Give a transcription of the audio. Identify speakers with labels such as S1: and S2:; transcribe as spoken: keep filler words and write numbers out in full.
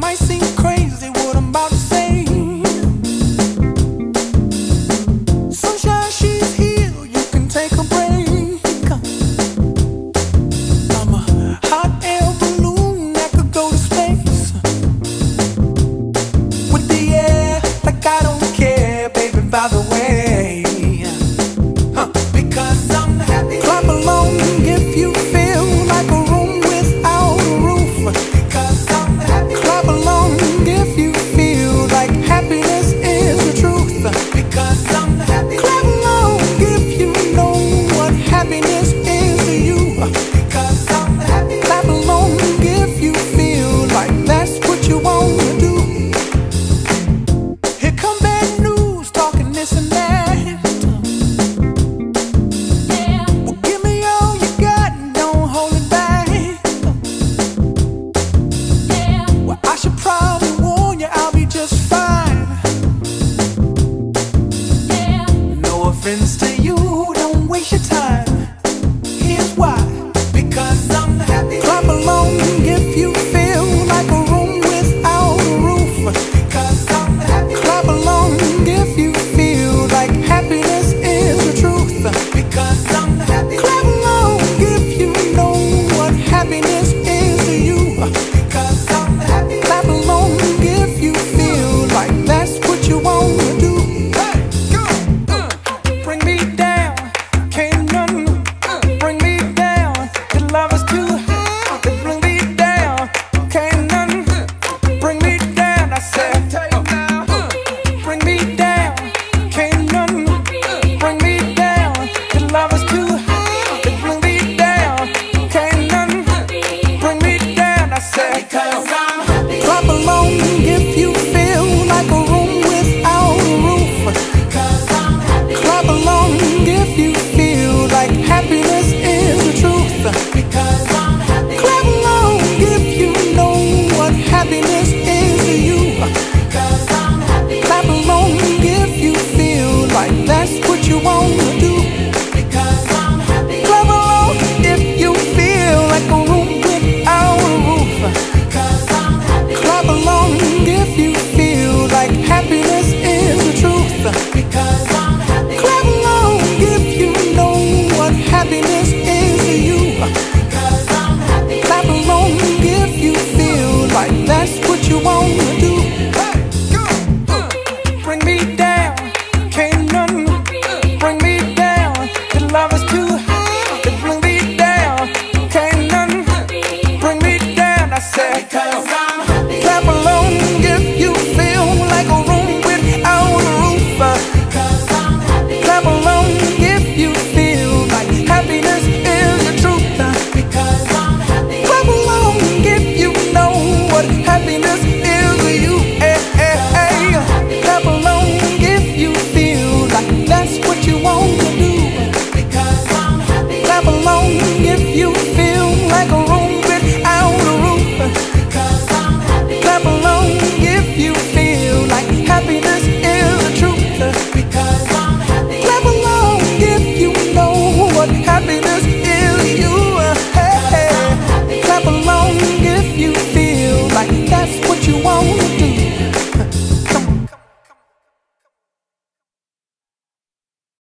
S1: might seem crazy what I'm about to say. Sunshine, she's here, you can take a break. I'm a hot air balloon that could go to space with the air, like I don't care, baby, by the way. Huh. Because I'm happy. Clap along if you feel like a room without a roof. Because I'm happy. Clap along if you feel like happiness is the truth. Because I'm happy. Clap along if you know what happiness is to you. Because I'm happy. Clap along if you feel like that's what you want to do. Here come bad news, talking this and that. Well, give me all you got and don't hold it back. Well, I should probably warn you, I'll be just fine. No offense to you, don't waste your time. Here's why. Because I'm happy. Clap along if you feel like a room without a roof. Because I'm happy. Clap along if you feel like happiness is the truth. Because I'm happy. Clap along if you know what happiness is to you. Because I'm happy. Clap along if you feel like that's what you want to do. Hey, go. Uh, bring me down, can't none bring me down. Your love is too high, to bring me down, can't none bring me down. I said, uh, bring me down, can't none bring me down. Your love is too high, to bring me down, can't none bring me down. I said, because I'm happy. Clap along if you feel like a room without a roof. Because I'm happy. Clap along if you feel like happiness is the truth. Because I'm happy. Clap along if you know what happiness is to you. Because I'm happy. Clap along if you feel like that's what you want to do. Because I'm happy. Clap along if you feel like a room without a roof. Because I'm happy. Clap along if you feel like happiness is the truth. Because I'm happy. Clap along if you know what happiness is to you. Because I'm happy. Clap along if you feel like that's what you want to do. Hey, go. Uh, bring me down, can't none bring me down. Your love is too high, to bring me down, can't none bring me down. I said, because I'm happy.